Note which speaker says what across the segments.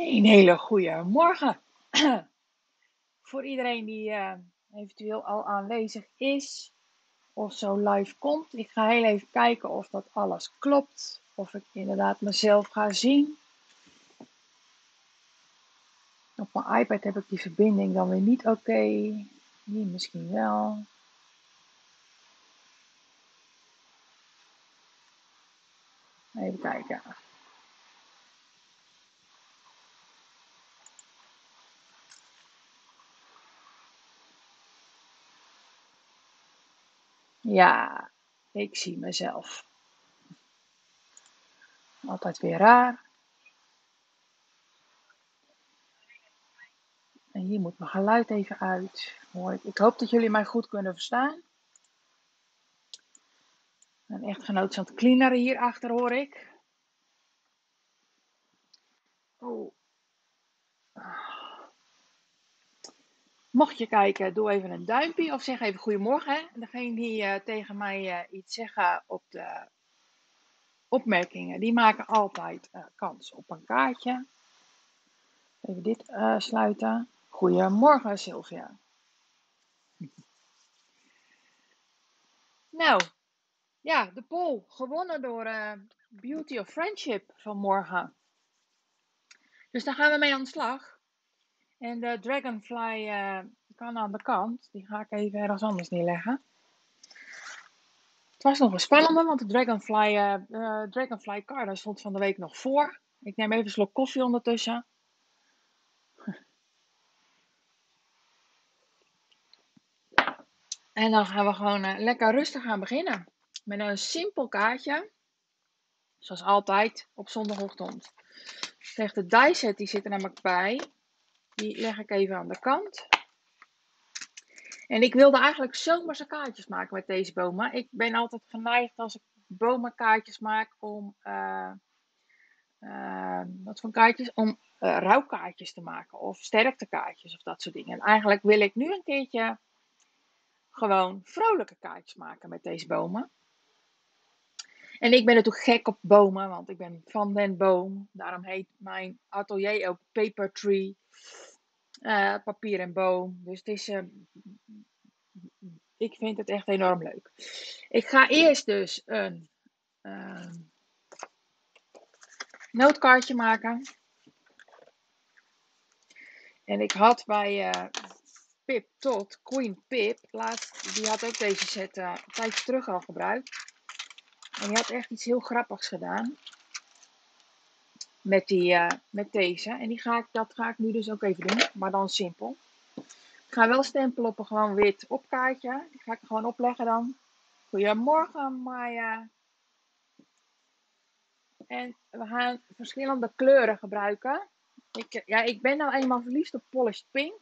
Speaker 1: Een hele goede morgen voor iedereen die eventueel al aanwezig is of zo live komt. Ik ga heel even kijken of dat alles klopt, of ik inderdaad mezelf ga zien. Op mijn iPad heb ik die verbinding dan weer niet oké. Hier misschien wel. Even kijken. Ja, ik zie mezelf. Altijd weer raar. En hier moet mijn geluid even uit. Ik hoop dat jullie mij goed kunnen verstaan. Een echtgenoot is aan het cleaneren hierachter, hoor ik. Oh. Mocht je kijken, doe even een duimpje of zeg even goedemorgen. Hè? Degene die tegen mij iets zeggen op de opmerkingen, die maken altijd kans op een kaartje. Even dit sluiten. Goedemorgen Sylvia. Nou, ja, de poll gewonnen door Beauty of Friendship vanmorgen. Dus daar gaan we mee aan de slag. En de Dragonfly kan aan de kant. Die ga ik even ergens anders neerleggen. Het was nog een spannende, want de Dragonfly card stond van de week nog voor. Ik neem even een slok koffie ondertussen. En dan gaan we gewoon lekker rustig aan beginnen. Met een simpel kaartje. Zoals altijd op zondagochtend. Zeg, de die set die zit er namelijk bij. Die leg ik even aan de kant. En ik wilde eigenlijk zomerse kaartjes maken met deze bomen. Ik ben altijd geneigd als ik bomenkaartjes maak om... wat voor kaartjes? Om rouwkaartjes te maken. Of sterktekaartjes of dat soort dingen. En eigenlijk wil ik nu een keertje gewoon vrolijke kaartjes maken met deze bomen. En ik ben natuurlijk gek op bomen, want ik ben van den boom. Daarom heet mijn atelier ook Paper Tree. Papier en boom. Dus het is, ik vind het echt enorm leuk. Ik ga eerst dus een nootkaartje maken. En ik had bij Pip Tot, Queen Pip, laatst, die had ook deze set een tijdje terug al gebruikt. En die had echt iets heel grappigs gedaan. Met deze. En dat ga ik nu dus ook even doen. Maar dan simpel. Ik ga wel stempelen op een gewoon wit opkaartje. Die ga ik gewoon opleggen dan. Goedemorgen Maya. En we gaan verschillende kleuren gebruiken. Ik ben nou eenmaal verliefd op Polished Pink.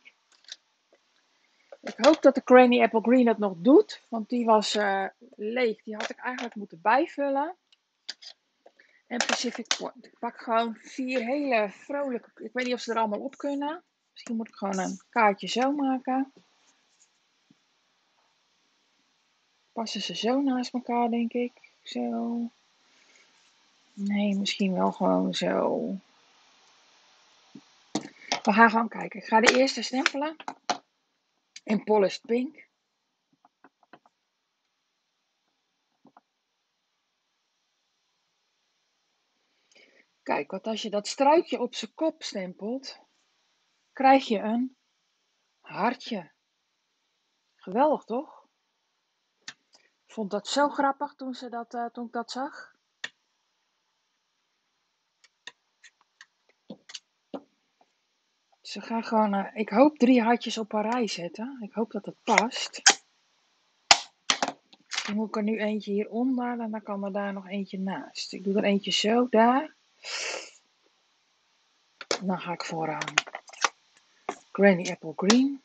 Speaker 1: Ik hoop dat de Granny Apple Green het nog doet. Want die was leeg. Die had ik eigenlijk moeten bijvullen. En Pacific Point. Ik pak gewoon 4 hele vrolijke... Ik weet niet of ze er allemaal op kunnen. Misschien moet ik gewoon een kaartje zo maken. Passen ze zo naast elkaar, denk ik. Zo. Nee, misschien wel gewoon zo. We gaan gewoon kijken. Ik ga de eerste stempelen. In Polished Pink. Kijk, want als je dat struikje op zijn kop stempelt, krijg je een hartje. Geweldig, toch? Ik vond dat zo grappig toen ik dat zag. Ze gaan gewoon, ik hoop 3 hartjes op een rij zetten. Ik hoop dat het past. Dan moet ik er nu eentje hieronder en dan kan er daar nog eentje naast. Ik doe er eentje zo, daar. Dan ga ik voor Granny Apple Green.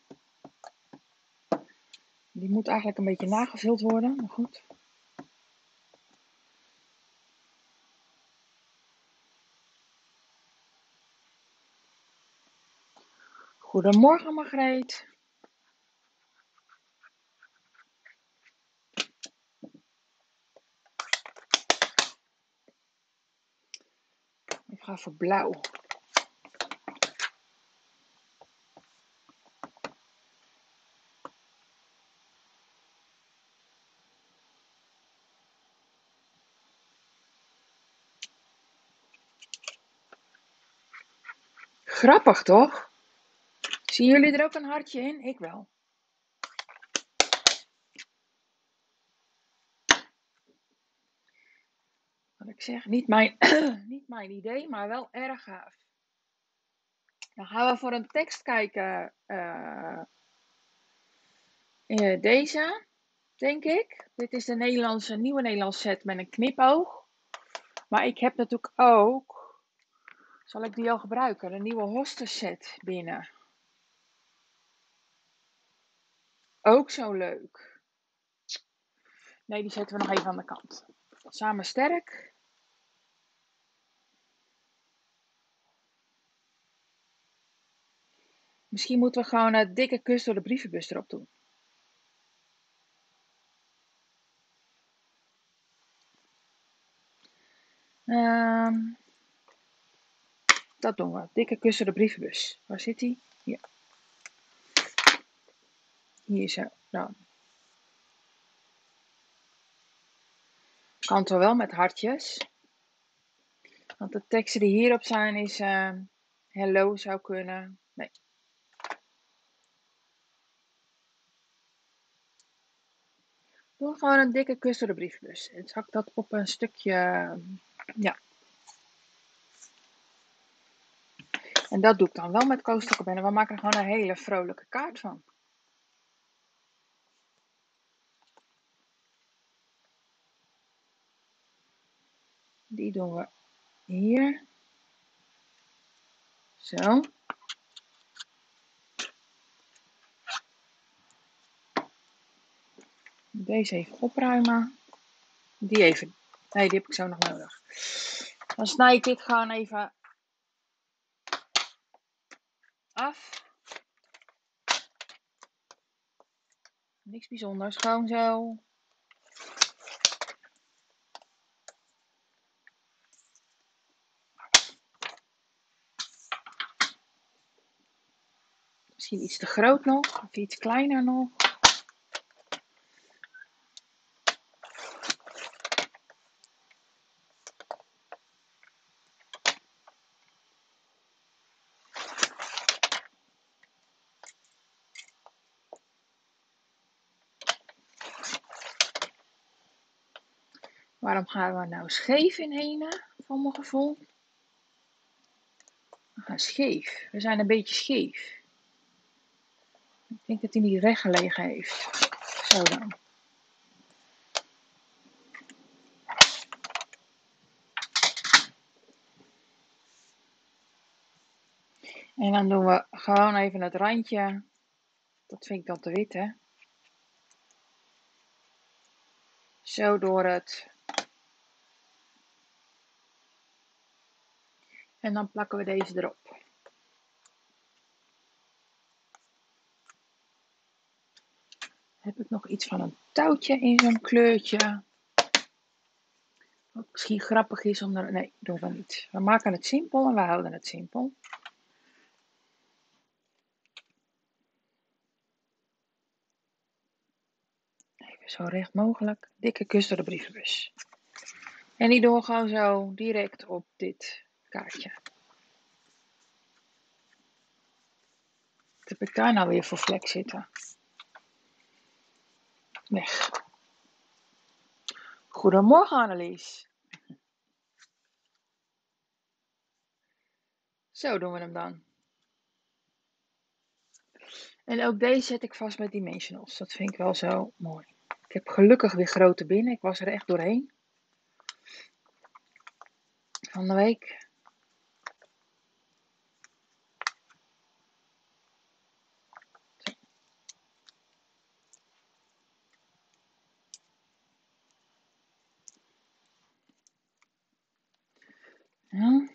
Speaker 1: Die moet eigenlijk een beetje nagevuld worden, maar goed. Goedemorgen Margreet. Ik ga voor blauw. Grappig toch? Zien jullie er ook een hartje in? Ik wel. Wat ik zeg, niet mijn, niet mijn idee, maar wel erg gaaf. Dan gaan we voor een tekst kijken. Deze, denk ik. Dit is de nieuwe Nederlandse set met een knipoog. Maar ik heb natuurlijk ook, zal ik die al gebruiken, de nieuwe hostess set binnen. Ook zo leuk. Nee, die zetten we nog even aan de kant. Samen sterk. Misschien moeten we gewoon een dikke kus door de brievenbus erop doen. Dat doen we. Dikke kus door de brievenbus. Waar zit die? Hier. Hier zo. Dan. Kan toch wel met hartjes. Want de teksten die hierop zijn is hello zou kunnen. Nee. Doe gewoon een dikke kus door de brievenbus. En zak dat op een stukje. Ja. En dat doe ik dan wel met koostakkenben. En we maken er gewoon een hele vrolijke kaart van. Die doen we hier. Zo. Deze even opruimen. Die even. Nee, die heb ik zo nog nodig. Dan snij ik dit gewoon even af. Niks bijzonders, gewoon zo. Misschien iets te groot nog, of iets kleiner nog. Waarom gaan we nou scheef in ene, van mijn gevoel? We gaan scheef. We zijn een beetje scheef. Ik denk dat hij niet recht gelegen heeft. Zo dan. En dan doen we gewoon even het randje. Dat vind ik dan te wit, hè. Zo door het. En dan plakken we deze erop. Heb ik nog iets van een touwtje in zo'n kleurtje? Wat misschien grappig is om er... Nee, doen we niet. We maken het simpel en we houden het simpel. Even zo recht mogelijk. Dikke kus door de brievenbus. En die doen we gewoon zo direct op dit kaartje. Wat heb ik daar nou weer voor vlek zitten? Weg. Goedemorgen Annelies. Zo doen we hem dan. En ook deze zet ik vast met dimensionals. Dat vind ik wel zo mooi. Ik heb gelukkig weer grote binnen. Ik was er echt doorheen. Van de week. Ja.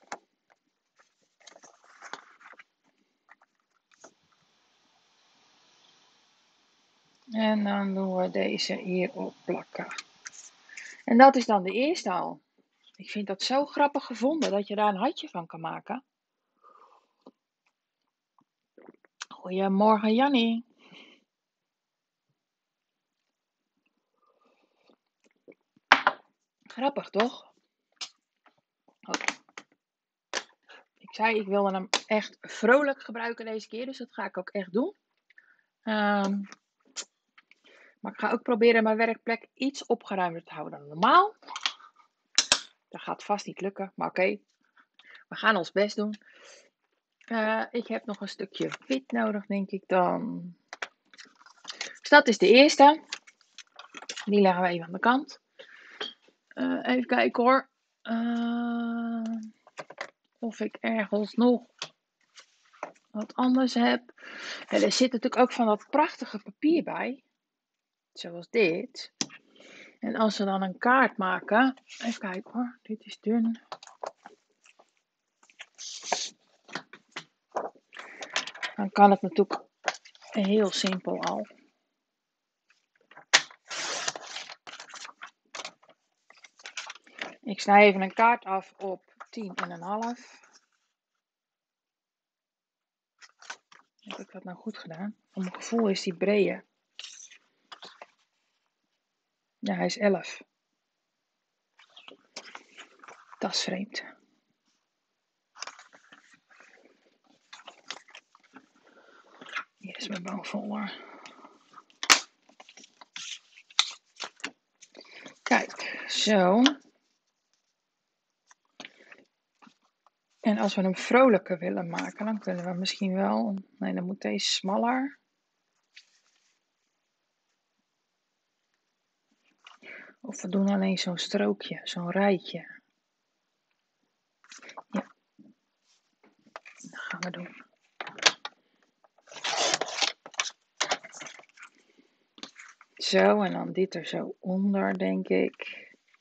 Speaker 1: En dan doen we deze hierop plakken. En dat is dan de eerste al. Ik vind dat zo grappig gevonden dat je daar een hartje van kan maken. Goedemorgen Jannie. Grappig toch? Oh. zei, ik wilde hem echt vrolijk gebruiken deze keer. Dus dat ga ik ook echt doen. Maar ik ga ook proberen mijn werkplek iets opgeruimder te houden dan normaal. Dat gaat vast niet lukken, maar oké. We gaan ons best doen. Ik heb nog een stukje wit nodig, denk ik dan. Dus dat is de eerste. Die leggen we even aan de kant. Even kijken hoor. Of ik ergens nog wat anders heb. Ja, er zit natuurlijk ook van dat prachtige papier bij. Zoals dit. En als we dan een kaart maken. Even kijken hoor. Dit is dun. Dan kan het natuurlijk heel simpel al. Ik snij even een kaart af op 10,5. Heb ik dat nou goed gedaan? Voor mijn gevoel is die brede. Ja, hij is 11. Dat is vreemd. Hier is mijn boomfolder. Kijk, zo. En als we hem vrolijker willen maken, dan kunnen we misschien wel... Nee, dan moet deze smaller. Of we doen alleen zo'n strookje, zo'n rijtje. Ja, dat gaan we doen. Zo, en dan dit er zo onder, denk ik.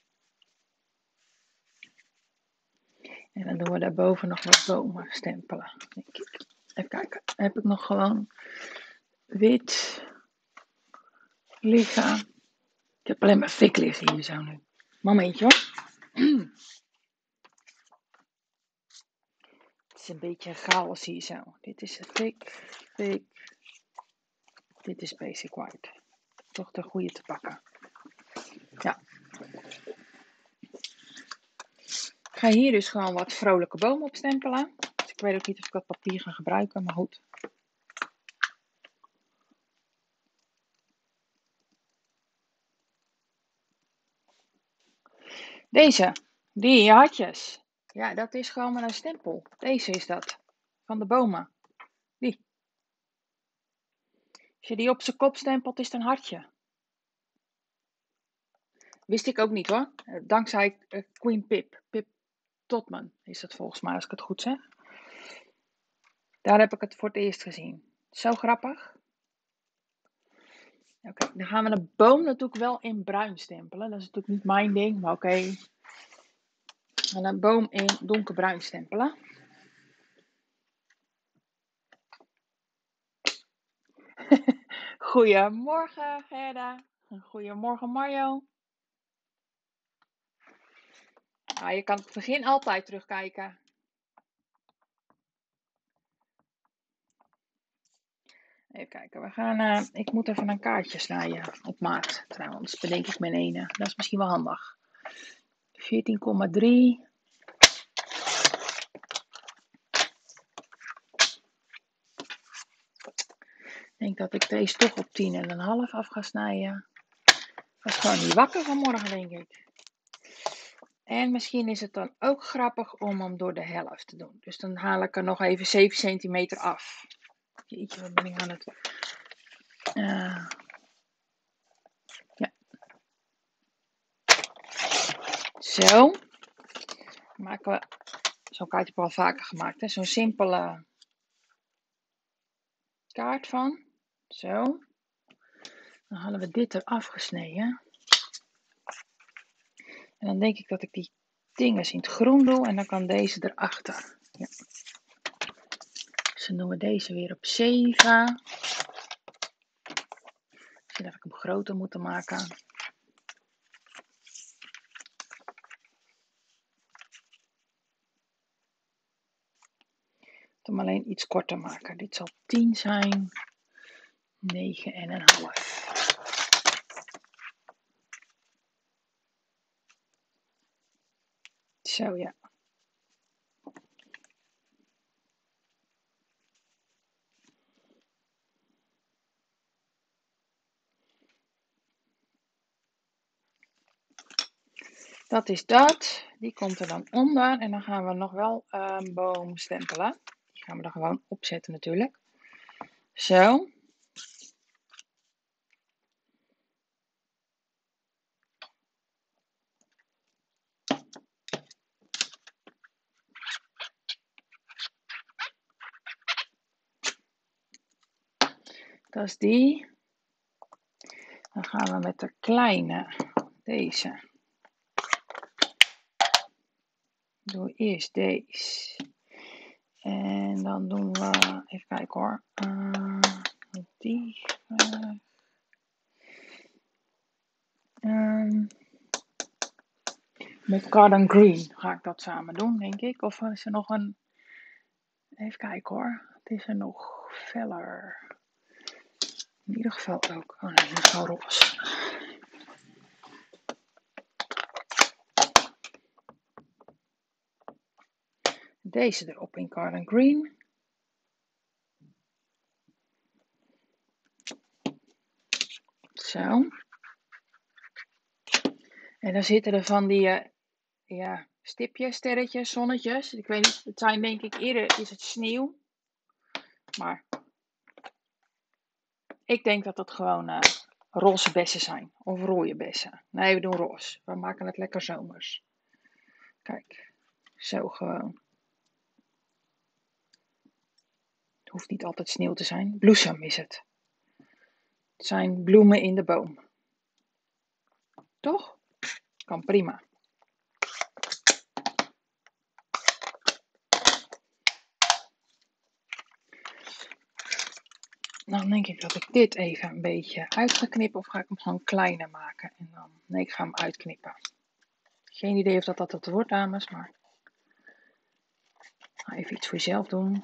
Speaker 1: En dan doen we daarboven nog wat bomen stempelen, denk ik. Even kijken, heb ik nog gewoon wit liggen? Ik heb alleen maar fik liggen hier zo nu. Momentje hoor. Het is een beetje chaos hier zo. Dit is fik. Dit is basic white. Toch de goede te pakken. Ja. Ik ga hier dus gewoon wat vrolijke bomen op stempelen. Dus ik weet ook niet of ik dat papier ga gebruiken, maar goed. Deze, die hartjes. Ja, dat is gewoon maar een stempel. Deze is dat. Van de bomen. Die. Als je die op zijn kop stempelt, is het een hartje. Wist ik ook niet hoor. Dankzij Queen Pip. Pip Totman is het volgens mij, als ik het goed zeg. Daar heb ik het voor het eerst gezien. Zo grappig. Oké, dan gaan we de boom natuurlijk wel in bruin stempelen. Dat is natuurlijk niet mijn ding, maar oké. We gaan een boom in donkerbruin stempelen. Goedemorgen Gerda. Goedemorgen Mario. Je kan het begin altijd terugkijken. Even kijken, we gaan, ik moet even een kaartje snijden op maat trouwens, bedenk ik mijn ene. Dat is misschien wel handig. 14,3. Ik denk dat ik deze toch op 10,5 af ga snijden. Ik was gewoon niet wakker vanmorgen, denk ik. En misschien is het dan ook grappig om hem door de helft te doen. Dus dan haal ik er nog even 7 centimeter af. Jeetje, wat ben ik aan het... ja. Zo. Dan maken we... Zo'n kaart heb ik al vaker gemaakt. Hè? Zo'n simpele kaart van. Zo. Dan halen we dit eraf gesneden. En dan denk ik dat ik die dingen in het groen doe. En dan kan deze erachter. Ja. Dus dan doen we deze weer op 7. Misschien dat ik hem groter moet maken. Hem alleen iets korter maken. Dit zal 10 zijn. 9,5. Zo ja. Dat is dat. Die komt er dan onder. En dan gaan we nog wel een boom stempelen. Die gaan we er gewoon opzetten natuurlijk. Zo. Dat is die. Dan gaan we met de kleine, deze. Doe eerst deze. En dan doen we, even kijken hoor. Die. Met Garden Green ga ik dat samen doen, denk ik. Of is er nog een... Even kijken hoor. Het is er nog feller. In ieder geval ook. Oh nee, dat is wel roze. Deze erop in Garden Green. Zo. En dan zitten er van die stipjes, sterretjes, zonnetjes. Ik weet niet, het zijn denk ik eerder is het sneeuw. Maar ik denk dat het gewoon roze bessen zijn. Of rode bessen. Nee, we doen roze. We maken het lekker zomers. Kijk, zo gewoon. Het hoeft niet altijd sneeuw te zijn. Bloesem is het. Het zijn bloemen in de boom. Toch? Kan prima. Dan denk ik dat ik dit even een beetje uit ga knippen. Of ga ik hem gewoon kleiner maken? En dan, nee, ik ga hem uitknippen. Geen idee of dat het wordt, dames. Maar ik ga even iets voor jezelf doen.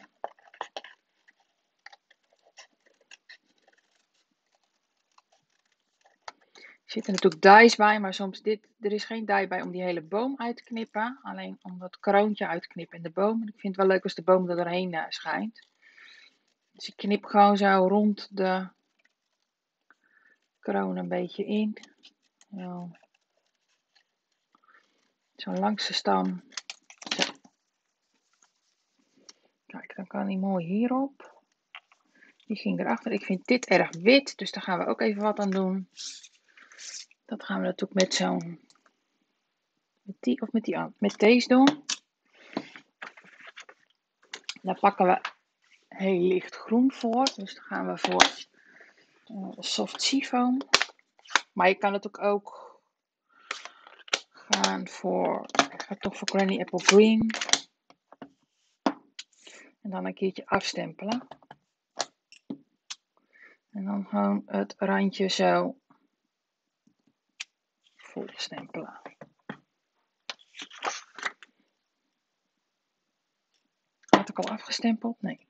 Speaker 1: Er zitten natuurlijk dies bij, maar soms er is geen die bij om die hele boom uit te knippen. Alleen om dat kroontje uit te knippen in de boom. En ik vind het wel leuk als de boom er doorheen schijnt. Dus ik knip gewoon zo rond de kroon een beetje in. Zo langs de stam. Zo. Kijk, dan kan hij mooi hierop. Die ging erachter. Ik vind dit erg wit, dus daar gaan we ook even wat aan doen. Dat gaan we natuurlijk met zo'n... Met deze doen. Daar pakken we heel licht groen voor. Dus dan gaan we voor soft seafoam. Maar je kan het ook gaan voor... Ik ga toch voor Granny Apple Green. En dan een keertje afstempelen. En dan gewoon het randje zo vol stempelen. Had ik al afgestempeld? Nee.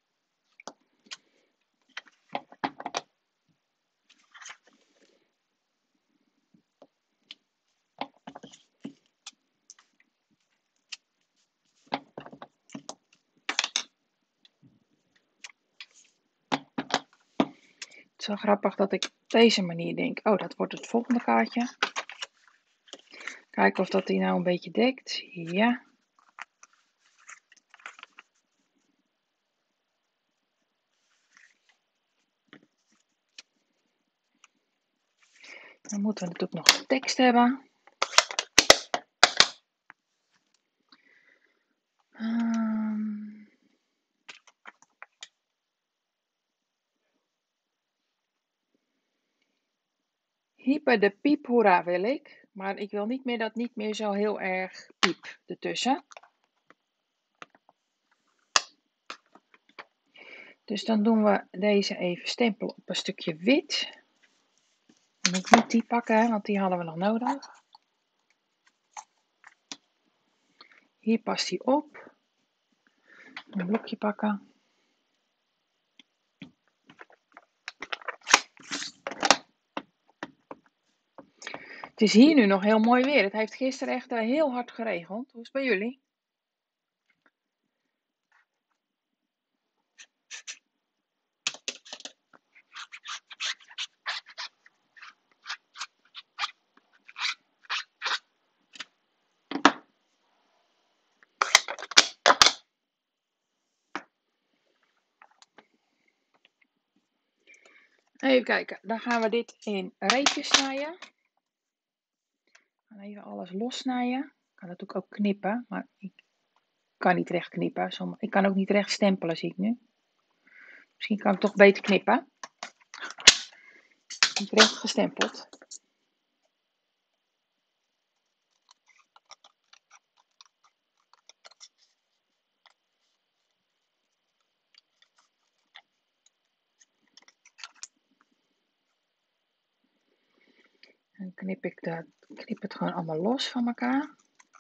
Speaker 1: Het is wel grappig dat ik op deze manier denk, oh, dat wordt het volgende kaartje. Kijken of dat die nou een beetje dekt. Ja. Dan moeten we natuurlijk nog tekst hebben. Hyper de piep, hoera wil ik. Maar ik wil niet meer dat niet meer zo heel erg piep ertussen. Dus dan doen we deze even stempelen op een stukje wit. Dan moet ik niet die pakken, want die hadden we nog nodig. Hier past die op. Een blokje pakken. Het is hier nu nog heel mooi weer. Het heeft gisteren echt heel hard geregend. Hoe is het bij jullie? Even kijken, dan gaan we dit in reepjes snijden. We gaan even alles lossnijden. Ik kan natuurlijk ook knippen, maar ik kan niet recht knippen. Ik kan ook niet recht stempelen, zie ik nu. Misschien kan ik toch beter knippen. Niet recht gestempeld. Dan knip het gewoon allemaal los van elkaar.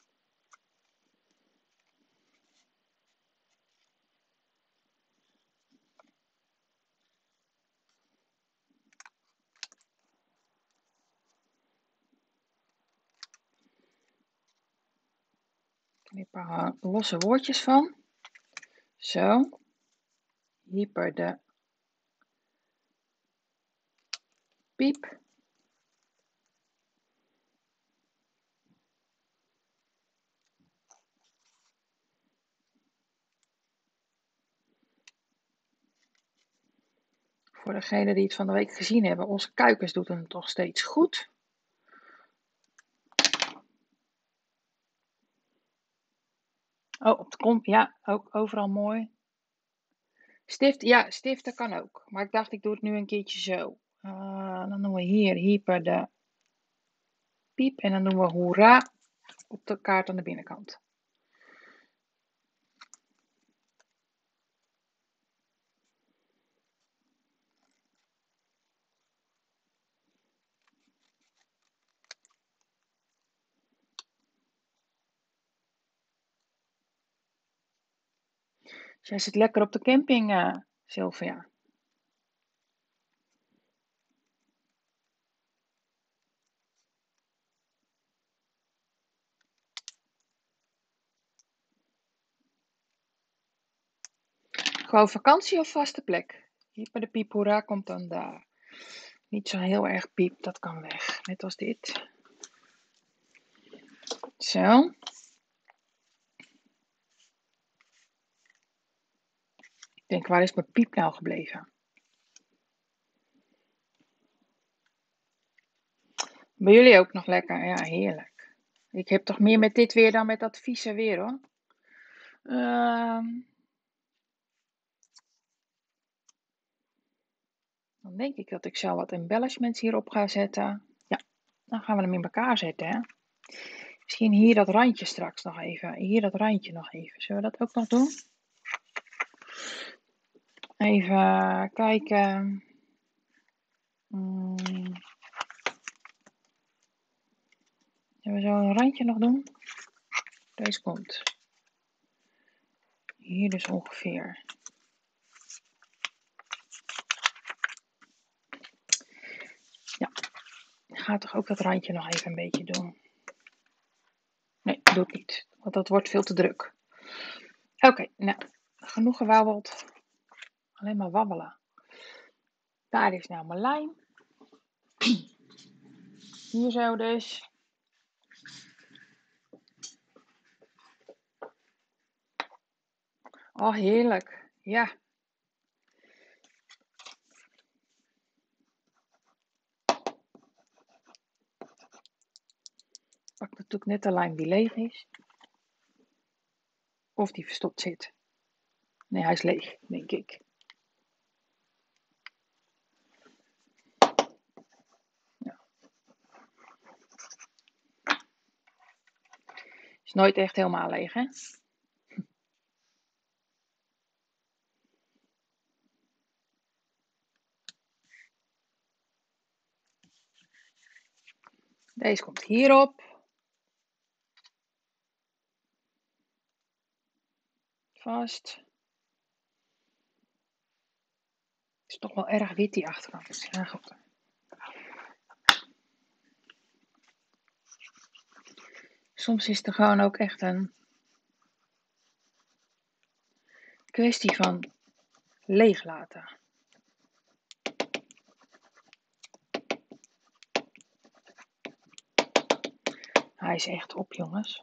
Speaker 1: Knip er losse woordjes van. Zo. Hyper de piep. Voor degenen die het van de week gezien hebben, onze Kuikens doet het toch steeds goed. Oh, op de kom, ja, ook overal mooi. Stift, ja, stiften kan ook. Maar ik dacht, ik doe het nu een keertje zo. Dan doen we hier hyper de piep. En dan doen we hoera op de kaart aan de binnenkant. Dus jij zit lekker op de camping, Sylvia. Gewoon vakantie of vaste plek? Hyper de piep hoera komt dan daar. Niet zo heel erg piep, dat kan weg. Net als dit. Zo. Ik denk, waar is mijn piep nou gebleven? Bij jullie ook nog lekker? Ja, heerlijk. Ik heb toch meer met dit weer dan met dat vieze weer, hoor. Dan denk ik dat ik zo wat embellishments hierop ga zetten. Ja, dan gaan we hem in elkaar zetten, hè. Misschien hier dat randje straks nog even. Hier dat randje nog even. Zullen we dat ook nog doen? Even kijken. Zullen we zo een randje nog doen? Deze komt. Hier dus ongeveer. Ja, ik ga toch ook dat randje nog even een beetje doen. Nee, doe ik niet. Want dat wordt veel te druk. Oké, nou, genoeg gewabbeld. Alleen maar wabbelen. Daar is nou mijn lijn. Hier zo dus. Oh, heerlijk. Ja. Pak natuurlijk net de lijn die leeg is. Of die verstopt zit. Nee, hij is leeg, denk ik. Ja. Is nooit echt helemaal leeg, hè? Deze komt hierop. Vast. Het is toch wel erg wit die achterkant. Ja, goed. Soms is het gewoon ook echt een kwestie van leeg laten. Hij is echt op, jongens.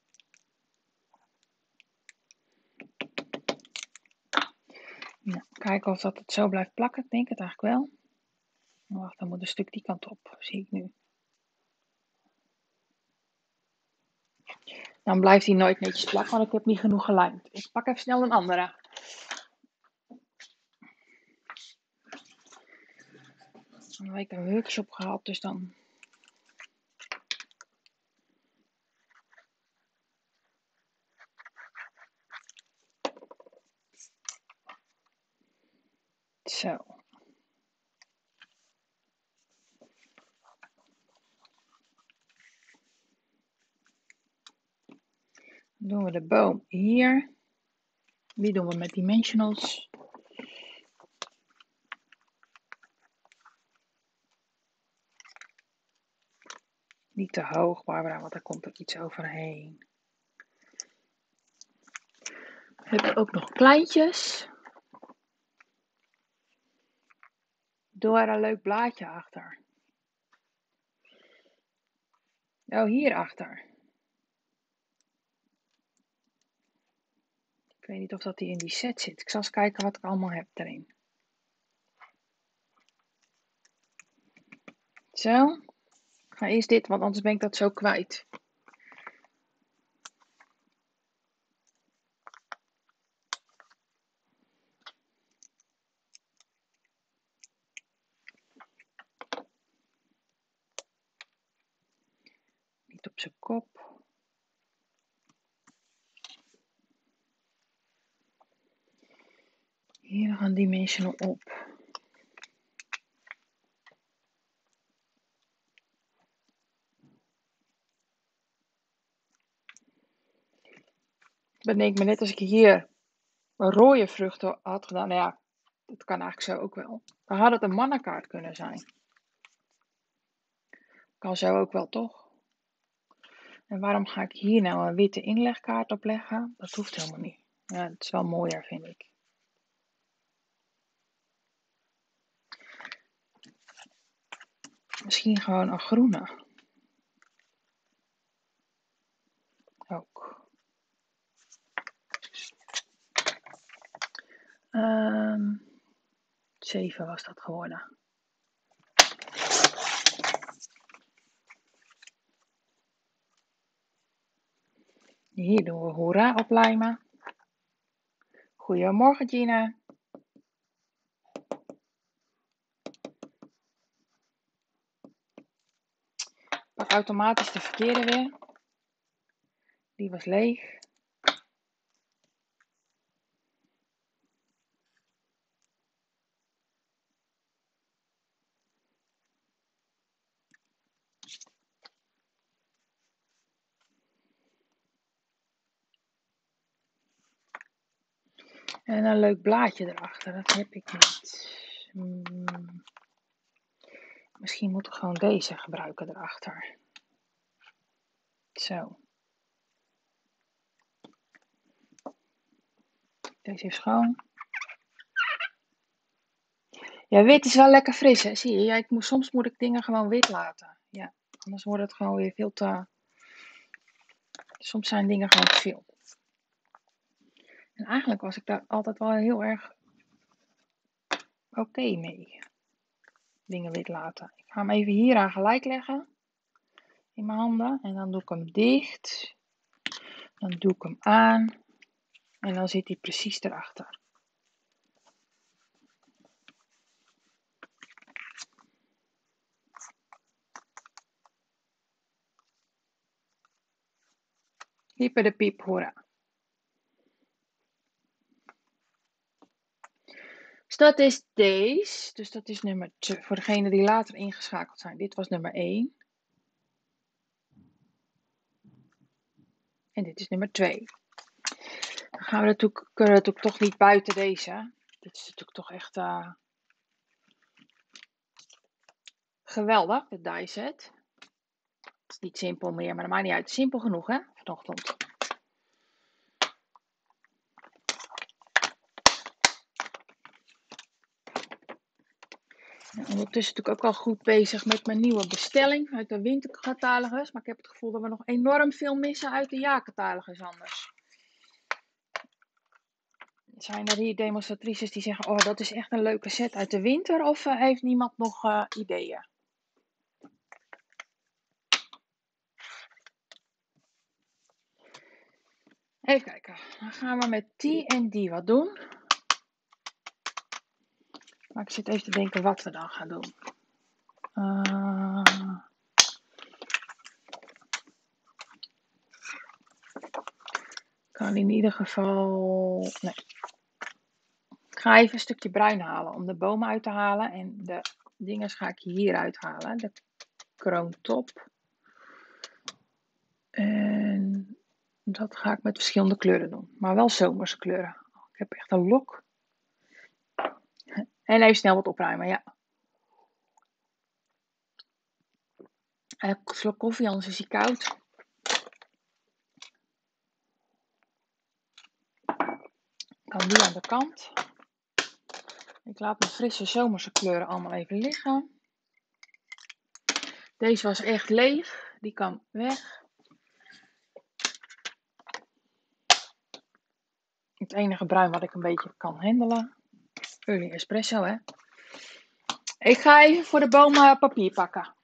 Speaker 1: Nou, kijk. Kijken of dat het zo blijft plakken. Ik denk het eigenlijk wel. Wacht, dan moet een stuk die kant op. Zie ik nu. Dan blijft hij nooit netjes plakken, want ik heb niet genoeg gelijmd. Ik pak even snel een andere. Dan heb ik een workshop gehad, dus dan... Zo. Dan doen we de boom hier. Die doen we met dimensionals. Niet te hoog, Barbara, want daar komt er iets overheen. We hebben ook nog kleintjes. Doe er een leuk blaadje achter. Oh, hierachter. Ik weet niet of dat die in die set zit. Ik zal eens kijken wat ik allemaal heb erin. Zo. Ik ga eerst dit, want anders ben ik dat zo kwijt. Niet op zijn kop. Hier nog een dimensional op. Bedenk me net als ik hier een rode vruchten had gedaan. Nou ja, dat kan eigenlijk zo ook wel. Dan had het een mannenkaart kunnen zijn. Kan zo ook wel, toch? En waarom ga ik hier nou een witte inlegkaart op leggen? Dat hoeft helemaal niet. Ja, het is wel mooier, vind ik. Misschien gewoon een groene. Ook. 7 was dat geworden. Hier doen we hoera oplijmen. Goedemorgen, Gina. Pak automatisch de verkeerde weer. Die was leeg. En een leuk blaadje erachter, dat heb ik niet. Misschien moet ik gewoon deze gebruiken erachter. Zo. Deze is schoon. Ja, wit is wel lekker fris, hè? Zie je? Ja, soms moet ik dingen gewoon wit laten. Ja, anders wordt het gewoon weer veel te... Soms zijn dingen gewoon te veel. En eigenlijk was ik daar altijd wel heel erg oké mee. Dingen wit laten. Ik ga hem even hier aan gelijk leggen. In mijn handen. En dan doe ik hem dicht. Dan doe ik hem aan. En dan zit hij precies erachter. Hyper de piep, hoera. Dus dat is deze. Dus dat is nummer 2. Voor degenen die later ingeschakeld zijn. Dit was nummer 1. En dit is nummer 2. Dan gaan we natuurlijk, kunnen we natuurlijk toch niet buiten deze. Dit is natuurlijk toch echt geweldig, de die set. Het is niet simpel meer, maar dat maakt niet uit. Simpel genoeg, hè, vanochtend. En ondertussen natuurlijk ook al goed bezig met mijn nieuwe bestelling uit de wintercatalogus. Maar ik heb het gevoel dat we nog enorm veel missen uit de jaarcatalogus anders. Zijn er hier demonstratrices die zeggen, oh dat is echt een leuke set uit de winter? Of heeft niemand nog ideeën? Even kijken, dan gaan we met die en die wat doen. Maar ik zit even te denken wat we dan gaan doen. Kan in ieder geval... Nee. Ik ga even een stukje bruin halen om de bomen uit te halen. En de dingen ga ik hieruit halen. De kroontop. En dat ga ik met verschillende kleuren doen. Maar wel zomerse kleuren. Ik heb echt een lok. En even snel wat opruimen, ja. Een slok koffie, anders is hij koud. Kan die aan de kant. Ik laat mijn frisse zomerse kleuren allemaal even liggen. Deze was echt leeg. Die kan weg. Het enige bruin wat ik een beetje kan handelen. Early espresso, hè. Ik ga even voor de bomen papier pakken.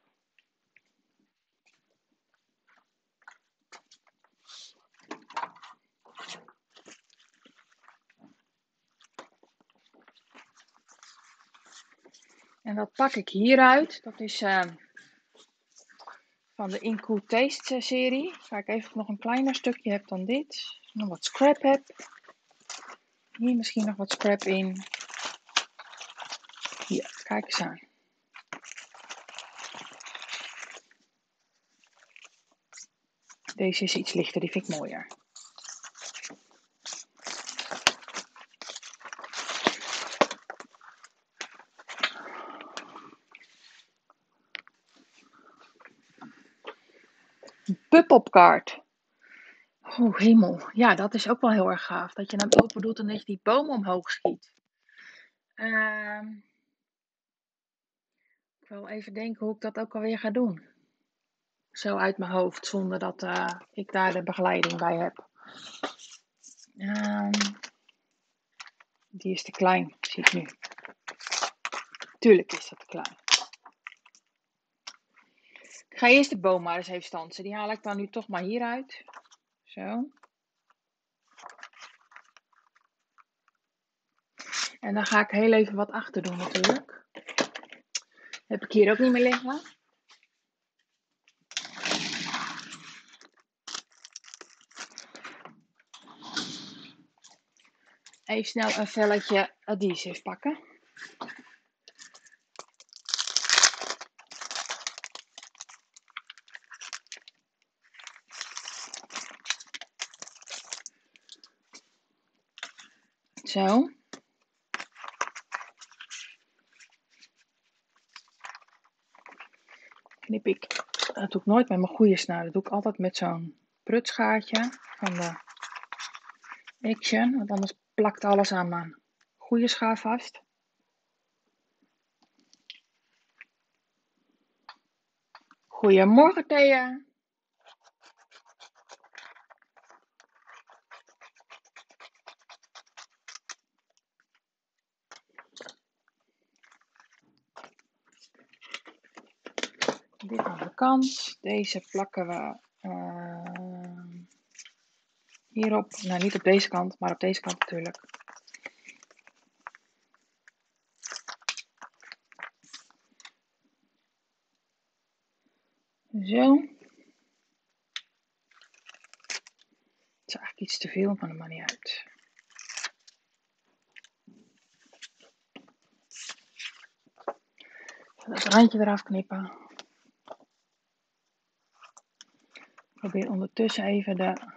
Speaker 1: En dat pak ik hieruit. Dat is van de In Cool Taste serie. Ga ik even nog een kleiner stukje heb dan dit. Als ik nog wat scrap heb. Hier misschien nog wat scrap in. Hier, kijk eens aan. Deze is iets lichter, die vind ik mooier. Pop-up Oh, hemel. Ja, dat is ook wel heel erg gaaf. Dat je hem open doet en dat je die boom omhoog schiet. Ik wil even denken hoe ik dat ook alweer ga doen. Zo uit mijn hoofd, zonder dat ik daar de begeleiding bij heb. Die is te klein, zie ik nu. Tuurlijk is dat te klein. Ik ga eerst de boom maar eens even stansen. Die haal ik dan nu toch maar hieruit. Zo. En dan ga ik heel even wat achter doen natuurlijk. Heb ik hier ook niet meer liggen. Even snel een velletje adhesive pakken. Zo. Knip ik. Dat doe ik nooit met mijn goede snaar. Dat doe ik altijd met zo'n prutsgaatje van de Action. Want anders plakt alles aan mijn goede schaar vast. Goedemorgen Thea. Dit aan de kant. Deze plakken we hierop. Nou, niet op deze kant, maar op deze kant natuurlijk. Zo. Het is eigenlijk iets te veel, maar dat maakt niet uit. Dat randje eraf knippen. Probeer ondertussen even de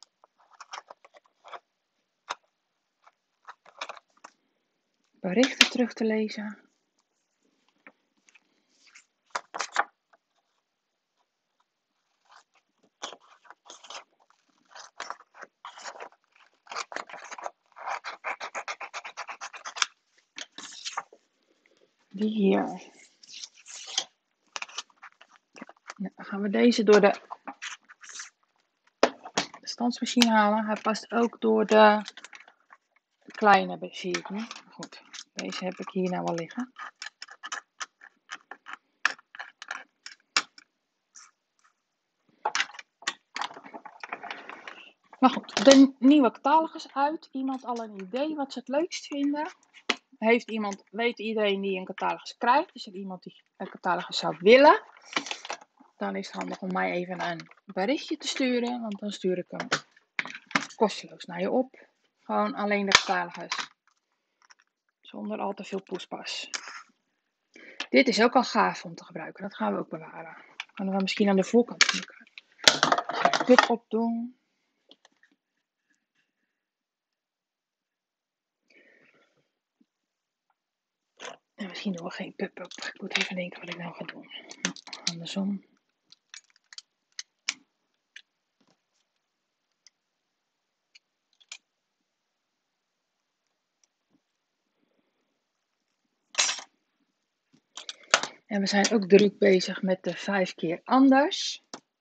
Speaker 1: berichten terug te lezen. Die hier. Nou, dan gaan we deze door de standsmachine halen. Hij past ook door de kleine zie ik niet. Goed, deze heb ik hier nou al liggen. Maar goed, de nieuwe catalogus uit. Iemand al een idee wat ze het leukst vinden? Weet iedereen die een catalogus krijgt? Is er iemand die een catalogus zou willen? Dan is het handig om mij even een berichtje te sturen. Want dan stuur ik hem kosteloos naar je op. Gewoon alleen de catalogus. Zonder al te veel poespas. Dit is ook al gaaf om te gebruiken. Dat gaan we ook bewaren. Gaan we misschien aan de voorkant van elkaar. Dit opdoen. En misschien doen we geen pup op. Ik moet even denken wat ik nou ga doen. Andersom. En we zijn ook druk bezig met de 5 keer anders.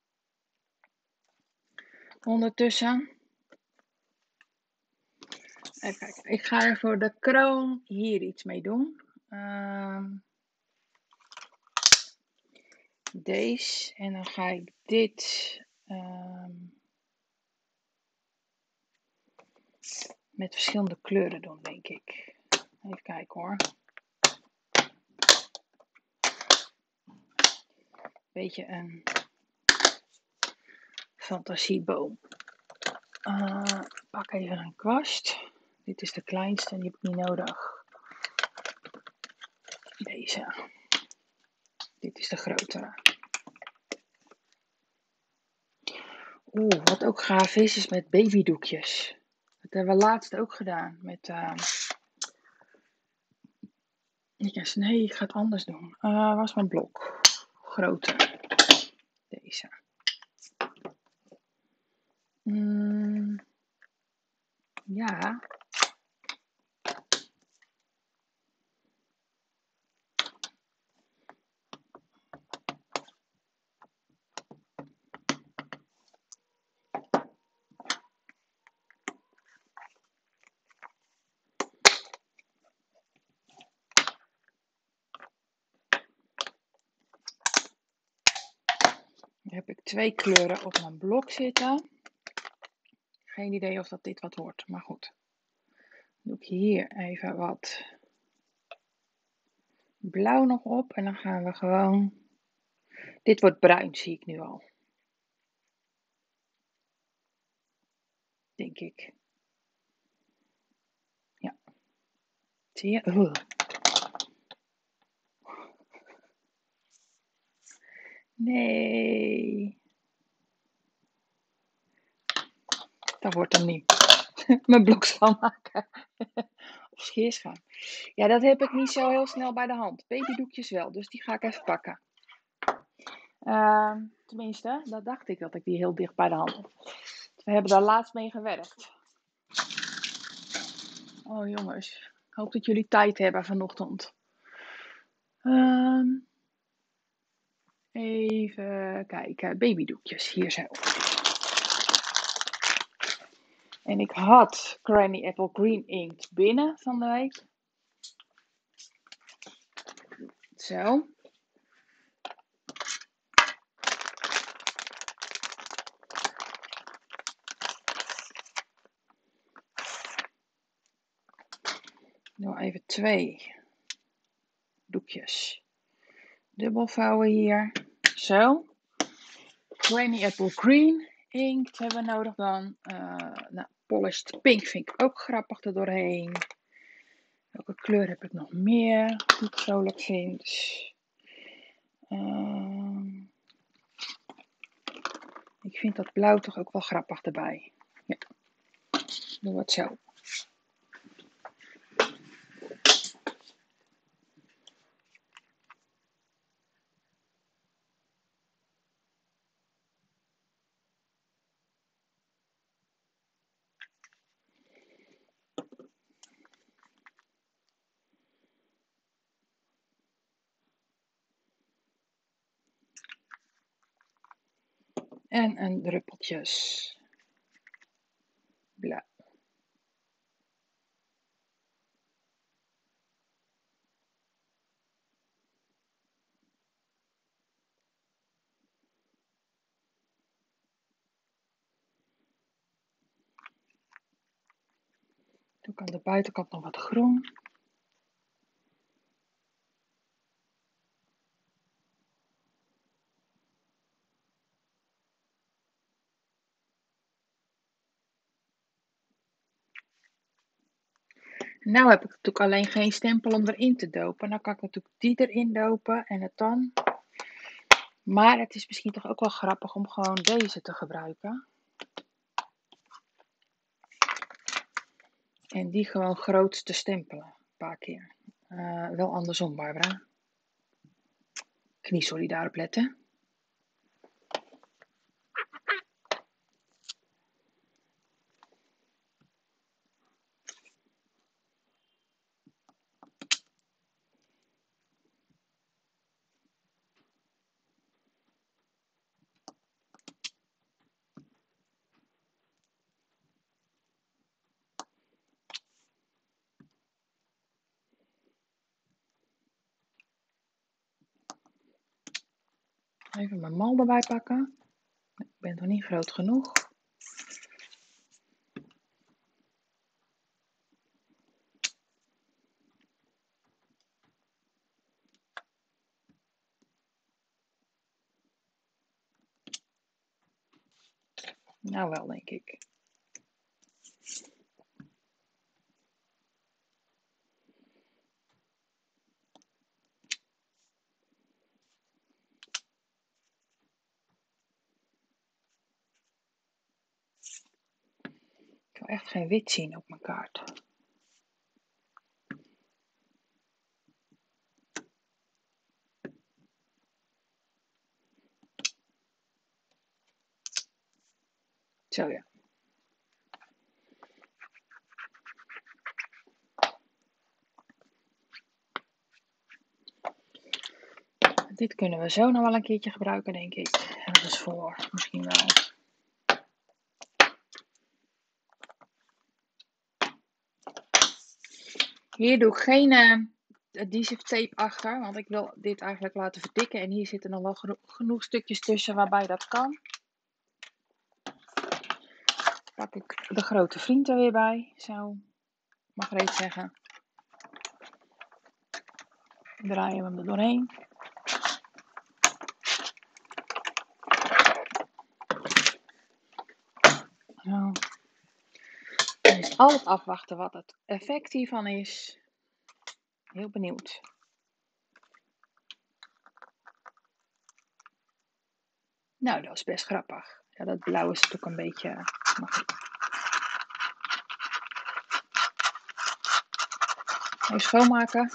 Speaker 1: Ondertussen. Even kijken. Ik ga er voor de kroon hier iets mee doen. Deze. En dan ga ik dit met verschillende kleuren doen, denk ik. Even kijken hoor. Beetje een fantasieboom. Pak even een kwast. Dit is de kleinste en die heb ik niet nodig. Deze. Dit is de grotere. Wat ook gaaf is met babydoekjes. Dat hebben we laatst ook gedaan. Met, nee, ik ga het anders doen. Was mijn blok. Grote. Deze. Ja. Dan heb ik 2 kleuren op mijn blok zitten. Geen idee of dat dit wat wordt, maar goed. Dan doe ik hier even wat blauw nog op. En dan gaan we gewoon... Dit wordt bruin, zie ik nu al. Denk ik. Ja. Zie je? Nee. Dat wordt hem niet. Mijn blok schoonmaken. Of scheerschuim. Ja, dat heb ik niet zo heel snel bij de hand. Babydoekjes wel, dus die ga ik even pakken. Tenminste, dat dacht ik dat ik die heel dicht bij de hand had. We hebben daar laatst mee gewerkt. Oh jongens, ik hoop dat jullie tijd hebben vanochtend. Even kijken, babydoekjes, hier zo. En ik had Granny Apple Green Inkt binnen van de week. Zo. Doe even 2 doekjes. Dubbel vouwen hier. Zo. Granny Apple Green Inkt hebben we nodig dan. Polished Pink vind ik ook grappig er doorheen. Welke kleur heb ik nog meer die ik vrolijk vind? Ik vind dat blauw toch ook wel grappig erbij. Ja. Doe het zo. En een druppeltjes blauw. Doe ik aan de buitenkant nog wat groen. Nou heb ik natuurlijk alleen geen stempel om erin te dopen. Dan kan ik natuurlijk die erin dopen en het dan. Maar het is misschien toch ook wel grappig om gewoon deze te gebruiken. En die gewoon groot te stempelen. Een paar keer. Wel andersom, Barbara. Kniesorry daarop letten. Even mijn mal erbij pakken. Ik ben nog niet groot genoeg. Nou wel, denk ik. Ik wil echt geen wit zien op mijn kaart. Zo ja. Dit kunnen we zo nog wel een keertje gebruiken, denk ik. Ergens voor, misschien wel. Hier doe ik geen adhesive tape achter, want ik wil dit eigenlijk laten verdikken. En hier zitten nog wel genoeg stukjes tussen waarbij dat kan. Pak ik de grote vriend er weer bij, zo Margreet zeggen. Draaien we hem er doorheen. Zo. Dan is altijd afwachten wat het effect hiervan is. Heel benieuwd. Nou, dat is best grappig. Ja, dat blauw is natuurlijk een beetje... Even schoonmaken.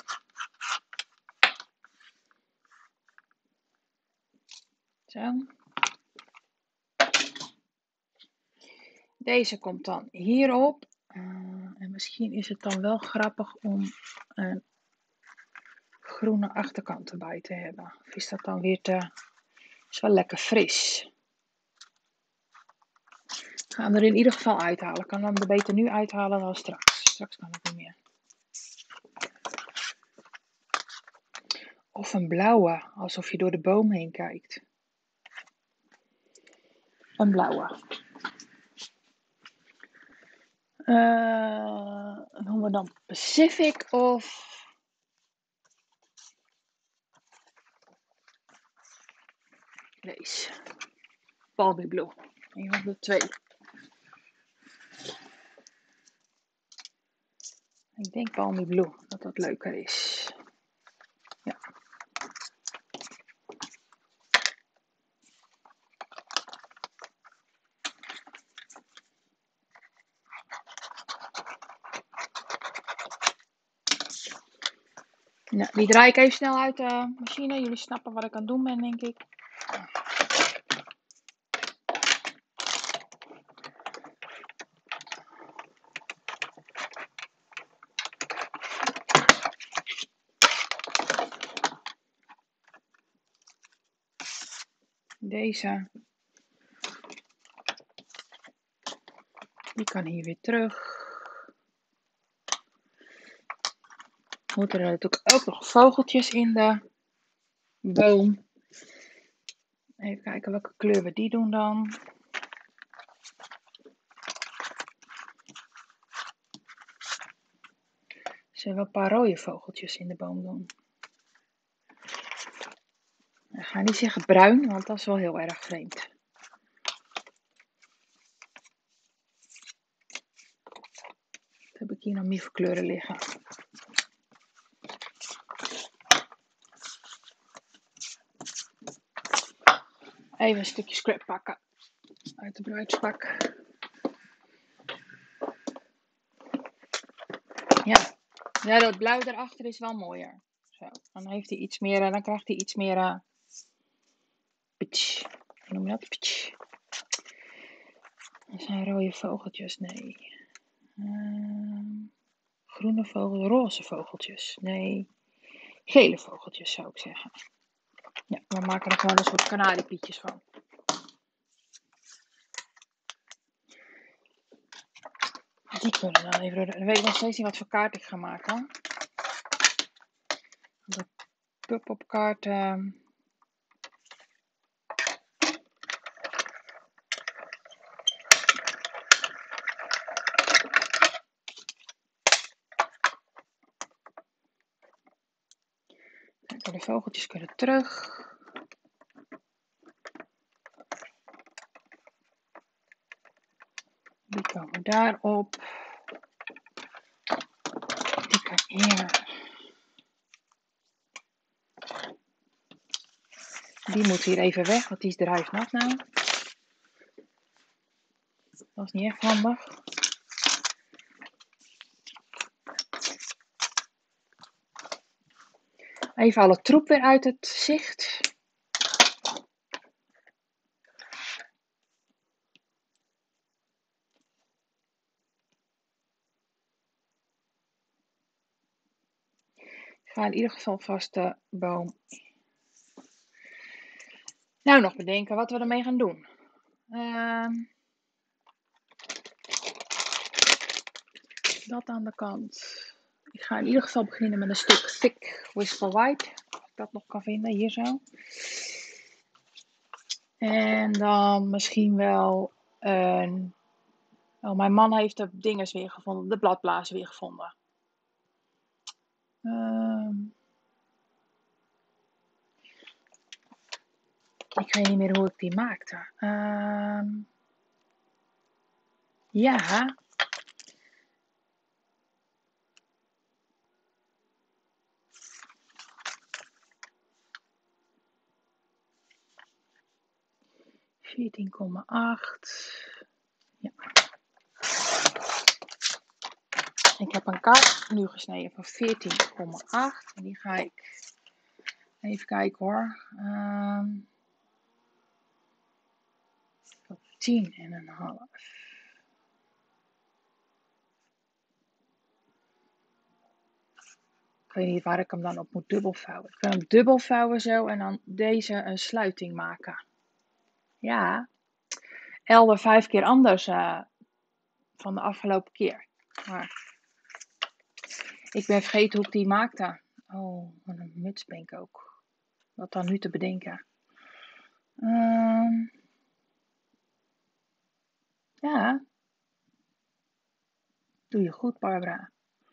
Speaker 1: Zo. Deze komt dan hierop. En misschien is het dan wel grappig om een groene achterkant erbij te hebben. Of is dat dan weer te... is wel lekker fris. Ik ga hem er in ieder geval uithalen. Ik kan hem er beter nu uithalen dan straks. Straks kan het niet meer. Of een blauwe, alsof je door de boom heen kijkt. Een blauwe. Noemen we dan Pacific of... deze. Balmy Blue. Een van de twee. Ik denk Balmy Blue, dat dat leuker is. Ja. Nou, die draai ik even snel uit de machine. Jullie snappen wat ik aan het doen ben, denk ik. Deze. Die kan hier weer terug. Moeten er natuurlijk ook nog vogeltjes in de boom. Even kijken welke kleur we die doen dan. Zullen we een paar rode vogeltjes in de boom doen? Ik ga niet zeggen bruin, want dat is wel heel erg vreemd. Wat heb ik hier nog meer voor kleuren liggen? Even een stukje scrap pakken uit de bruidspak. Ja, dat blauw erachter is wel mooier. Zo, dan heeft hij iets meer, dan krijgt hij iets meer pitch. Hoe noem je dat? Pitch. Dat zijn rode vogeltjes, nee. Groene vogeltjes, roze vogeltjes, nee. Gele vogeltjes zou ik zeggen. Ja, we maken er gewoon een soort kanariepietjes van. Die kunnen dan even. Dan weet ik nog steeds niet wat voor kaart ik ga maken. De pop-up kaart. De vogeltjes kunnen terug. Die komen daarop. Die kan hier. Die moet hier even weg, want die is drijfnat nou. Dat is niet echt handig. Even alle troep weer uit het zicht. Ik ga in ieder geval vast de boom. Nou, nog bedenken wat we ermee gaan doen. Dat aan de kant. Ik ga in ieder geval beginnen met een stuk thick whisper white. Als ik dat nog kan vinden, hier zo. En dan misschien wel een... Oh, mijn man heeft de dinges weer gevonden, de bladblazen weer gevonden. Ik weet niet meer hoe ik die maakte. Ja. (14,8). Ja. Ik heb een kaart nu gesneden van 14,8. En die ga ik even kijken hoor. 10,5. Ik weet niet waar ik hem dan op moet dubbelvouwen. Ik wil hem dubbelvouwen zo en dan deze een sluiting maken. Ja. Elder 5 keer anders van de afgelopen keer. Maar ik ben vergeten hoe ik die maakte. Oh, wat een muts ben ik ook. Wat dan nu te bedenken. Ja. Doe je goed, Barbara.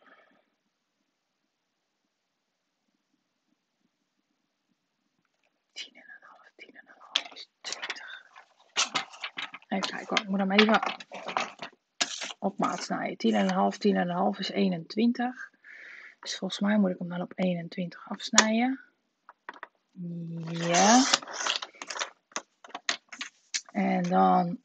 Speaker 1: Even kijken hoor, ik moet hem even op maat snijden. 10,5 is 21. Dus volgens mij moet ik hem dan op 21 afsnijden. Ja. En dan,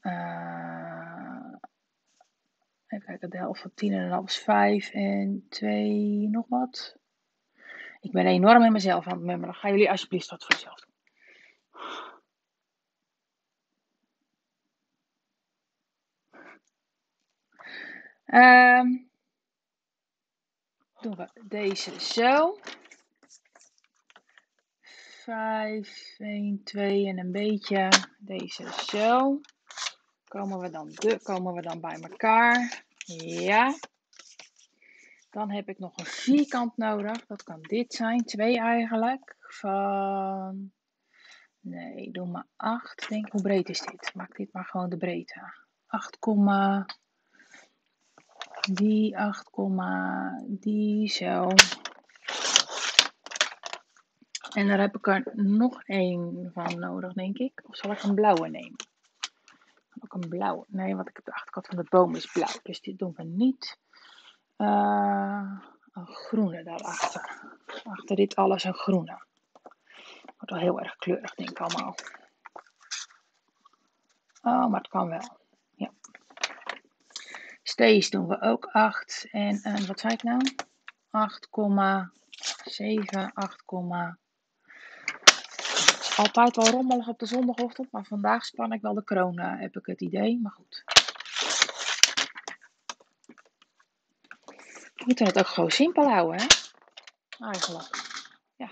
Speaker 1: even kijken, de helft van 10,5 is 5 en 2 nog wat. Ik ben enorm in mezelf aan het mummelen. Gaan jullie alsjeblieft wat voor jezelf doen. Doen we deze zo. 5, 1, 2 en een beetje. Deze zo. Komen we dan bij elkaar. Ja. Dan heb ik nog een vierkant nodig. Dat kan dit zijn. 2 eigenlijk. Van... Nee, doe maar 8. Denk, hoe breed is dit? Maak dit maar gewoon de breedte. 8, Die 8, die zo. En daar heb ik er nog één van nodig, denk ik. Of zal ik een blauwe nemen? Ook een blauwe. Nee, want ik heb de achterkant van de boom is blauw. Dus dit doen we niet. Een groene daarachter. Achter dit alles een groene. Wordt wel heel erg kleurig, denk ik allemaal. Oh, maar het kan wel. Ja. Steeds doen we ook 8. En wat zei ik nou? 8,7, 8, altijd wel rommelig op de zondagochtend. Maar vandaag span ik wel de kroon, heb ik het idee. Maar goed. We moeten het ook gewoon simpel houden, hè? Eigenlijk. Ja.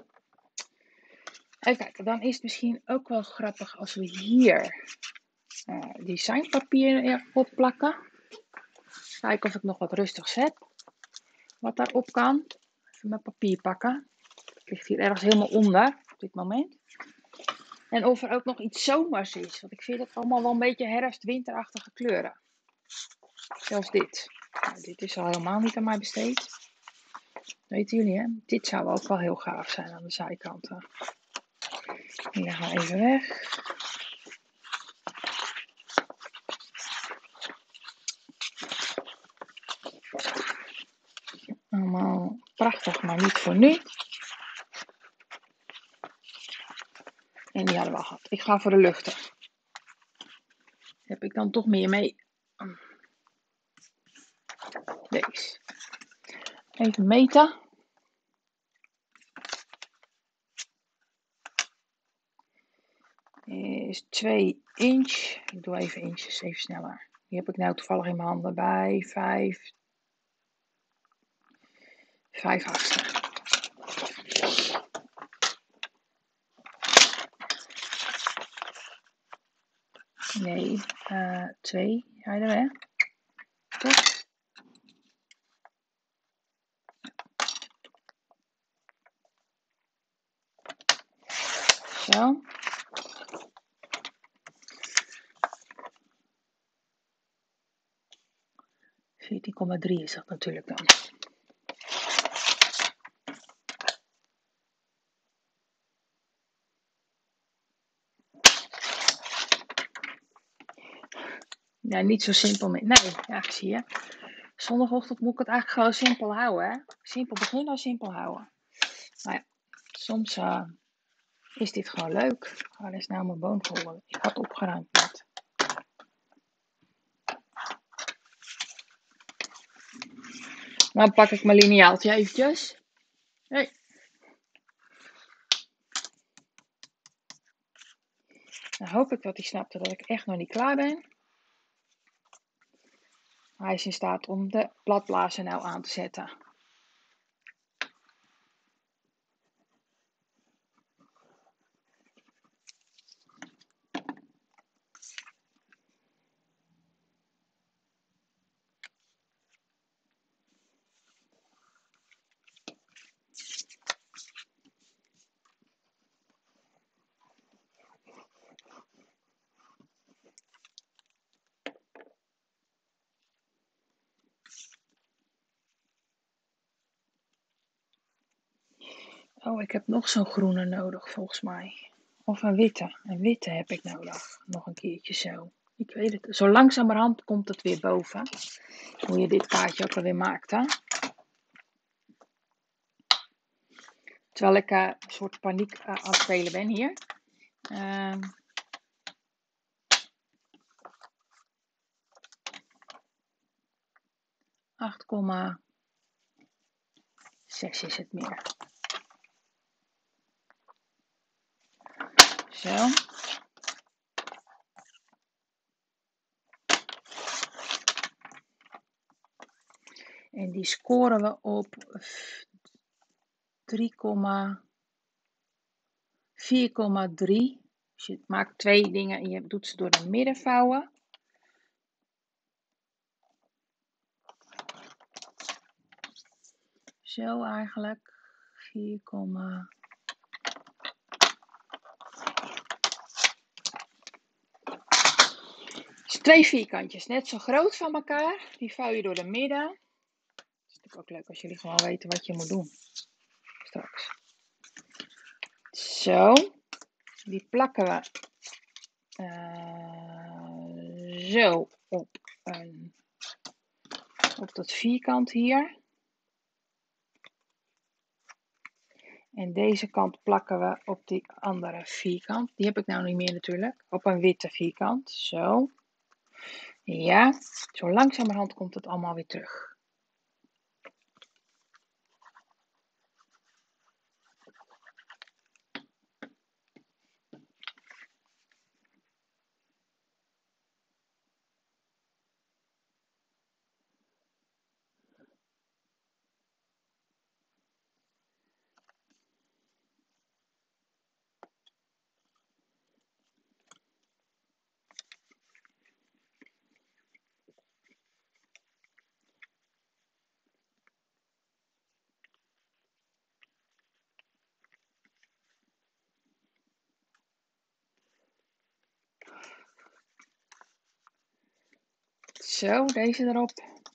Speaker 1: Even kijken, dan is het misschien ook wel grappig als we hier designpapier op plakken. Kijken of ik nog wat rustigs heb. Wat daarop kan. Even mijn papier pakken. Het ligt hier ergens helemaal onder op dit moment. En of er ook nog iets zomers is. Want ik vind het allemaal wel een beetje herfst-winterachtige kleuren. Zelfs dit. Nou, dit is al helemaal niet aan mij besteed. Weten jullie, hè? Dit zou ook wel heel gaaf zijn aan de zijkanten. Die leggen we even weg. Allemaal prachtig, maar niet voor nu. En die hadden we al gehad. Ik ga voor de luchter. Heb ik dan toch meer mee? Deze. Even meten. Is 2 inch. Ik doe even inches, even sneller. Die heb ik nou toevallig in mijn handen bij 5 achtste. Nee, 2. Ga je er hè? Toch? Zo. ,3 is dat natuurlijk dan. Ja, niet zo simpel. Nee, ja, zie je. Zondagochtend moet ik het eigenlijk gewoon simpel houden. Hè? Simpel beginnen, simpel houden. Maar ja, soms is dit gewoon leuk. Waar is nou mijn boomrollen? Ik had opgeruimd net. Nou pak ik mijn lineaaltje eventjes. Hey. Dan hoop ik dat hij snapte dat ik echt nog niet klaar ben. Hij is in staat om de bladblazer nou aan te zetten. Oh, ik heb nog zo'n groene nodig volgens mij. Of een witte. Een witte heb ik nodig. Nog een keertje zo. Ik weet het. Zo langzamerhand komt het weer boven. Hoe je dit kaartje ook alweer maakt, hè? Terwijl ik een soort paniek aan het spelen ben hier. 8,6 is het meer. Zo. En die scoren we op 4,3. Dus je maakt 2 dingen en je doet ze door de midden vouwen. Zo eigenlijk. 4, 2 vierkantjes, net zo groot van elkaar. Die vouw je door de midden. Het is natuurlijk ook leuk als jullie gewoon weten wat je moet doen straks. Zo. Die plakken we zo op dat vierkant hier. En deze kant plakken we op die andere vierkant. Die heb ik nou niet meer natuurlijk. Op een witte vierkant. Zo. Ja. Zo langzamerhand komt het allemaal weer terug. Zo, deze erop.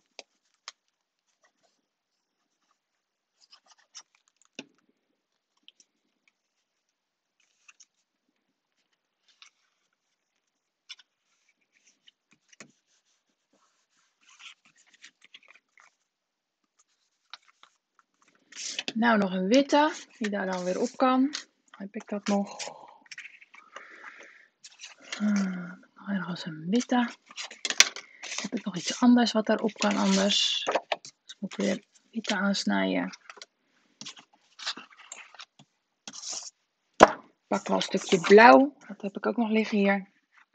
Speaker 1: Nou, nog een witte, die daar dan weer op kan. Heb ik dat nog? Nog ergens een witte. Heb ik nog iets anders wat daarop kan anders? Dus moet ik weer witte aansnijden. Pak wel een stukje blauw. Dat heb ik ook nog liggen hier.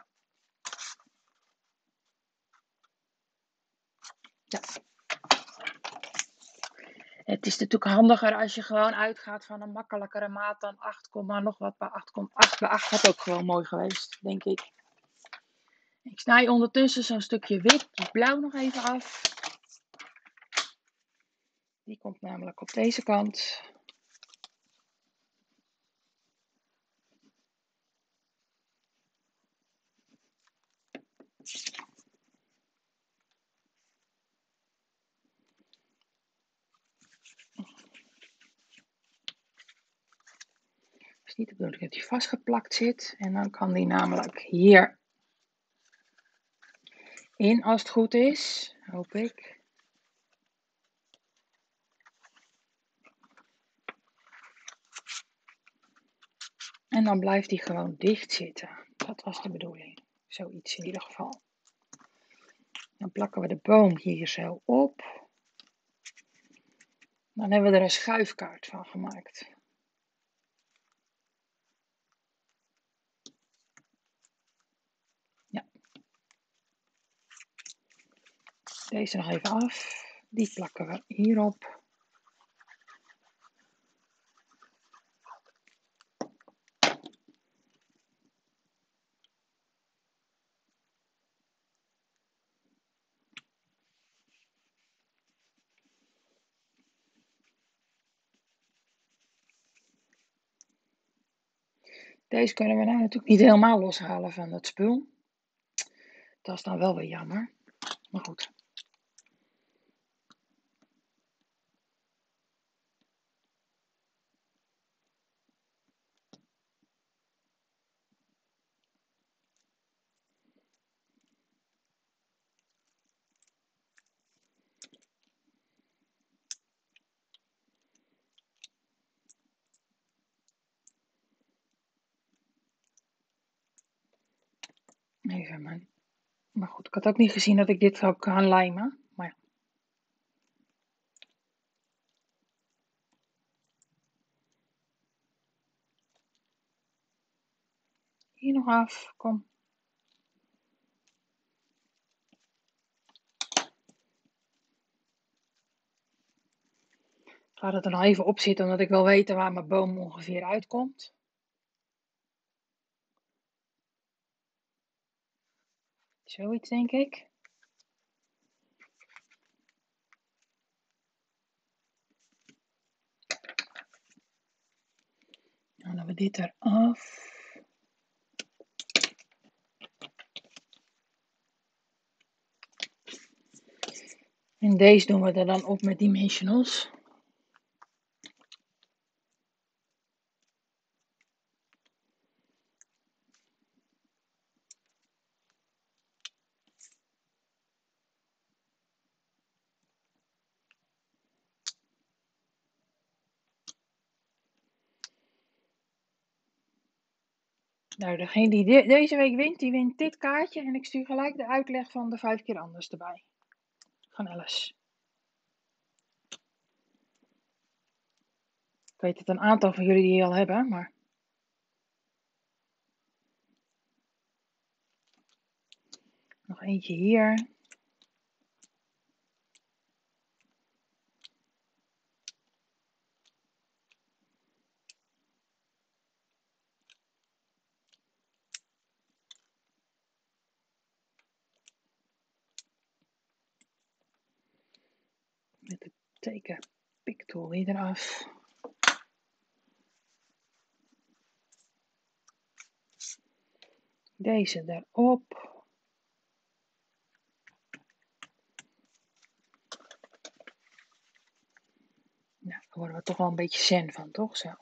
Speaker 1: Ja. Het is natuurlijk handiger als je gewoon uitgaat van een makkelijkere maat dan 8, nog wat bij 8,8. Bij 8 had ook gewoon mooi geweest, denk ik. Ik snij ondertussen zo'n stukje wit, blauw nog even af. Die komt namelijk op deze kant. Het is niet de bedoeling dat hij vastgeplakt zit. En dan kan die namelijk hier in als het goed is, hoop ik. En dan blijft hij gewoon dicht zitten. Dat was de bedoeling. Zoiets in ieder geval. Dan plakken we de boom hier zo op. Dan hebben we er een schuifkaart van gemaakt. Ja. Deze nog even af. Die plakken we hierop. Deze kunnen we nou natuurlijk niet helemaal loshalen van het spul. Dat is dan wel weer jammer. Maar goed. Even maar goed, ik had ook niet gezien dat ik dit zou gaan lijmen. Maar ja. Hier nog af, kom. Ik laat het er nog even op zitten, omdat ik wil weten waar mijn boom ongeveer uitkomt. Zoiets denk ik. Dan hebben we dit eraf. En deze doen we er dan op met dimensionals. Nou, degene die deze week wint, die wint dit kaartje. En ik stuur gelijk de uitleg van de 5 keer anders erbij. Van Alice. Ik weet het een aantal van jullie die al hebben, maar... Nog eentje hier. Met de teken piktool weer eraf. Deze erop. Nou, daar worden we toch wel een beetje zen van, toch? Zo.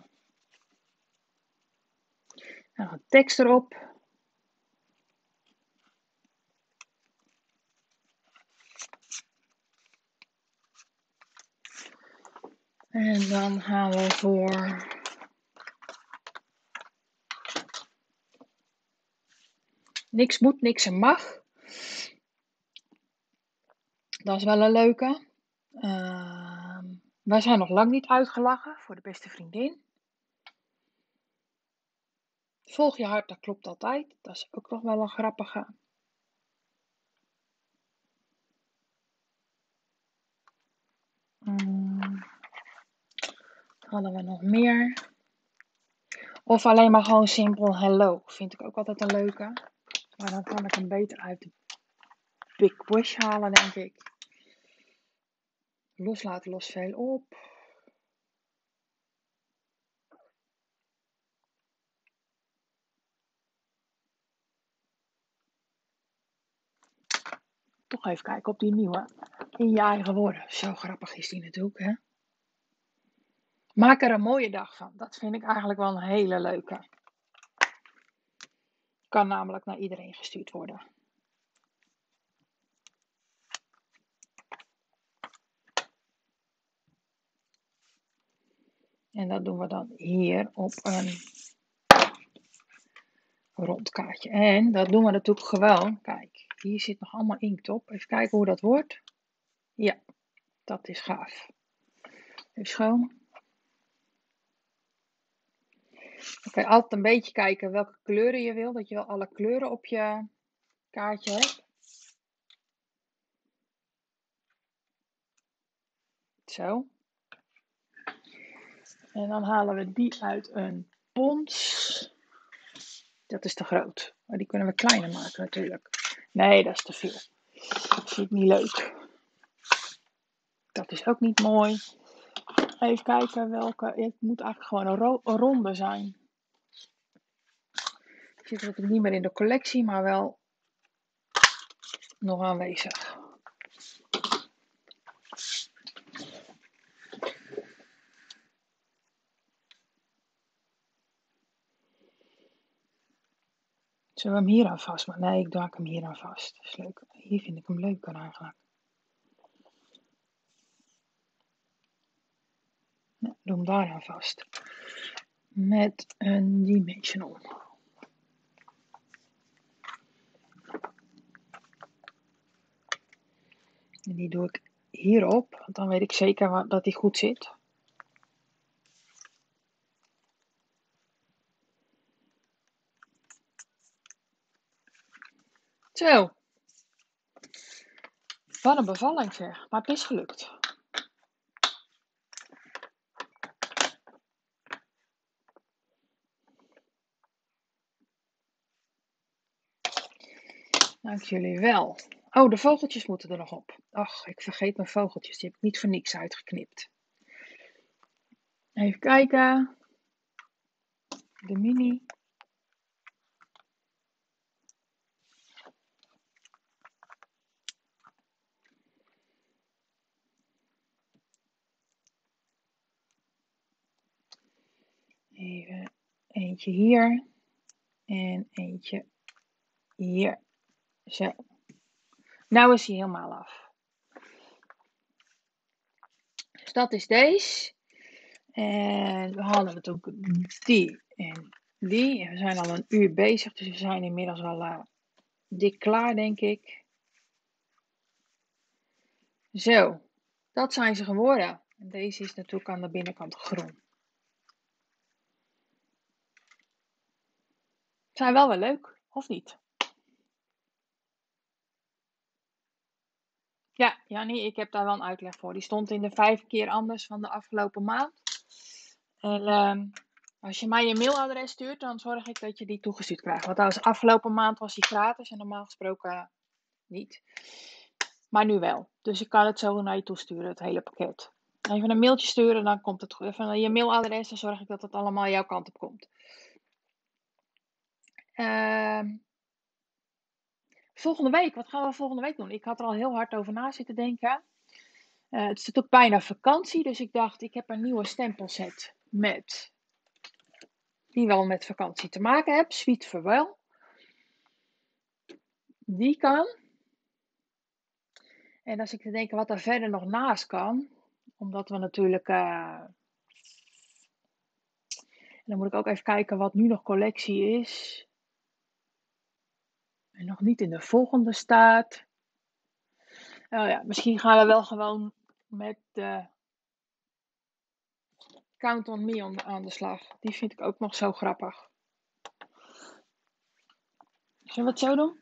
Speaker 1: Nou, een tekst erop. En dan gaan we voor... Niks moet, niks en mag. Dat is wel een leuke. Wij zijn nog lang niet uitgelachen voor de beste vriendin. Volg je hart, dat klopt altijd. Dat is ook nog wel een grappige. Hadden we nog meer? Of alleen maar gewoon simpel hello. Vind ik ook altijd een leuke. Maar dan kan ik hem beter uit de Big Bush halen, denk ik. Loslaten lost veel op. Toch even kijken op die nieuwe. In je eigen woorden. Zo grappig is die natuurlijk, hè? Maak er een mooie dag van. Dat vind ik eigenlijk wel een hele leuke. Kan namelijk naar iedereen gestuurd worden. En dat doen we dan hier op een rond kaartje. En dat doen we natuurlijk gewoon. Kijk, hier zit nog allemaal inkt op. Even kijken hoe dat wordt. Ja, dat is gaaf. Even schoon. Oké, altijd een beetje kijken welke kleuren je wil. Dat je wel alle kleuren op je kaartje hebt. Zo. En dan halen we die uit een pons. Dat is te groot. Maar die kunnen we kleiner maken natuurlijk. Nee, dat is te veel. Dat vind ik niet leuk. Dat is ook niet mooi. Even kijken welke. Het moet eigenlijk gewoon een ronde zijn. Die zit natuurlijk niet meer in de collectie, maar wel nog aanwezig. Zullen we hem hier aan vast? Nee, ik maak hem hier aan vast. Dat is leuk. Hier vind ik hem leuker eigenlijk. Nou, doe hem daar aan vast. Met een dimensional. En die doe ik hierop, want dan weet ik zeker dat die goed zit. Zo. Wat een bevalling zeg, maar het is gelukt. Dank jullie wel. Oh, de vogeltjes moeten er nog op. Ach, ik vergeet mijn vogeltjes. Die heb ik niet voor niks uitgeknipt. Even kijken. De mini. Even eentje hier. En eentje hier. Zo. Nou is hij helemaal af. Dus dat is deze. En we hadden natuurlijk die en die. En we zijn al een uur bezig, dus we zijn inmiddels al dik klaar, denk ik. Zo, dat zijn ze geworden. En deze is natuurlijk aan de binnenkant groen. Zijn wel weer leuk, of niet? Ja, Jannie, ik heb daar wel een uitleg voor. Die stond in de 5 keer anders van de afgelopen maand. En als je mij je mailadres stuurt, dan zorg ik dat je die toegestuurd krijgt. Want trouwens, afgelopen maand was die gratis en normaal gesproken niet. Maar nu wel. Dus ik kan het zo naar je toesturen, het hele pakket. Even een mailtje sturen, dan komt het goed. Even naar je mailadres, dan zorg ik dat het allemaal jouw kant op komt. Volgende week, wat gaan we volgende week doen? Ik had er al heel hard over na zitten denken. Het is natuurlijk bijna vakantie, dus ik dacht, ik heb een nieuwe stempelset die wel met vakantie te maken heeft. Sweet Farewell. Die kan. En als ik te denken wat er verder nog naast kan, omdat we natuurlijk, dan moet ik ook even kijken wat nu nog collectie is. En nog niet in de volgende staat. Nou ja, misschien gaan we wel gewoon met de Count on Me aan de slag. Die vind ik ook nog zo grappig. Zullen we het zo doen?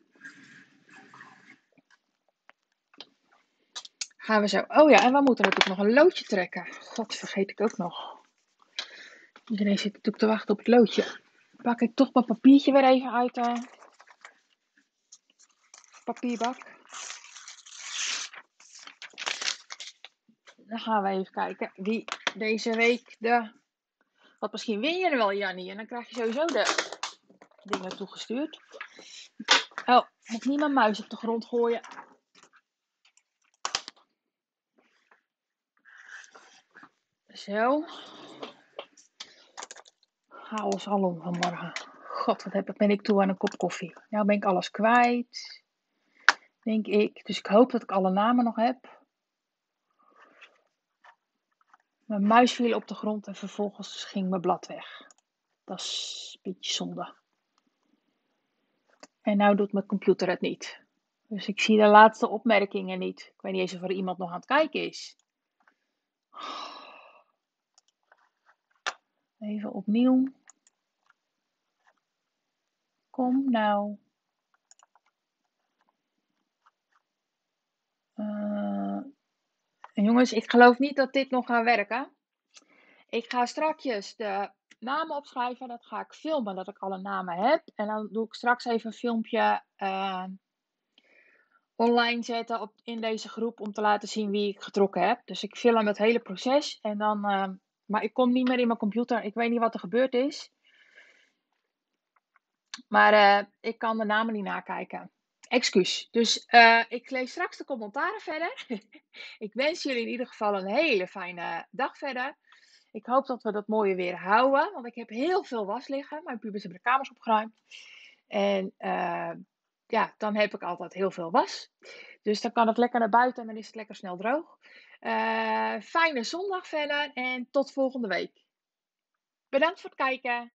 Speaker 1: Gaan we zo. Oh ja, en we moeten natuurlijk nog een loodje trekken. God, vergeet ik ook nog. Iedereen zit natuurlijk te wachten op het loodje. Pak ik toch mijn papiertje weer even uit de papierbak. Dan gaan we even kijken wie deze week Want misschien win je er wel, Jannie. En dan krijg je sowieso de dingen toegestuurd. Oh, moet niet mijn muis op de grond gooien. Zo. Hou ons al om vanmorgen. God, ben ik toe aan een kop koffie. Nou ben ik alles kwijt. Denk ik. Dus ik hoop dat ik alle namen nog heb. Mijn muis viel op de grond en vervolgens ging mijn blad weg. Dat is een beetje zonde. En nou doet mijn computer het niet. Dus ik zie de laatste opmerkingen niet. Ik weet niet eens of er iemand nog aan het kijken is. Even opnieuw. Kom nou. Jongens, ik geloof niet dat dit nog gaat werken. Ik ga strakjes de namen opschrijven. Dat ga ik filmen, dat ik alle namen heb. En dan doe ik straks even een filmpje online zetten in deze groep om te laten zien wie ik getrokken heb. Dus ik film het hele proces. En dan, maar ik kom niet meer in mijn computer. Ik weet niet wat er gebeurd is. Maar ik kan de namen niet nakijken. Excuus. Dus ik lees straks de commentaren verder. Ik wens jullie in ieder geval een hele fijne dag verder. Ik hoop dat we dat mooie weer houden. Want ik heb heel veel was liggen. Mijn pubers hebben de kamers opgeruimd. En ja, dan heb ik altijd heel veel was. Dus dan kan het lekker naar buiten en dan is het lekker snel droog. Fijne zondag verder en tot volgende week. Bedankt voor het kijken.